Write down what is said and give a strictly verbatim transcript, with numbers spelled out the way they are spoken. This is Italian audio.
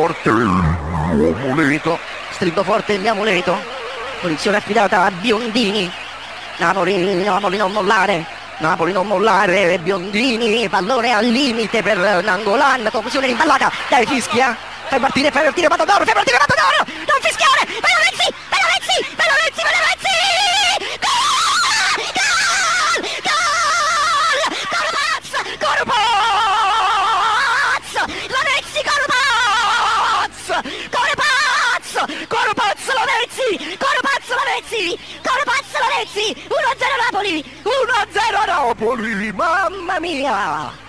forte il mio amuleto. Stringo forte il mio amuleto. Punizione affidata a Biondini. Napoli, Napoli non mollare. Napoli non mollare. Biondini, pallone al limite per Nangolan. Confusione rimballata. Dai, fischia. Fai partire, fai partire Matadoro, fai partire Matadoro. Non fischiare. Belovezzi, Belovezzi, Belovezzi, Belovezzi. Corupazzo! Lavezzi, Corupazzo! Corupazzo! Corupazzo, Lavezzi! Corupazzo, Lavezzi! Corupazzo, Lavezzi! uno a zero Napoli! uno a zero Napoli! Mamma mia!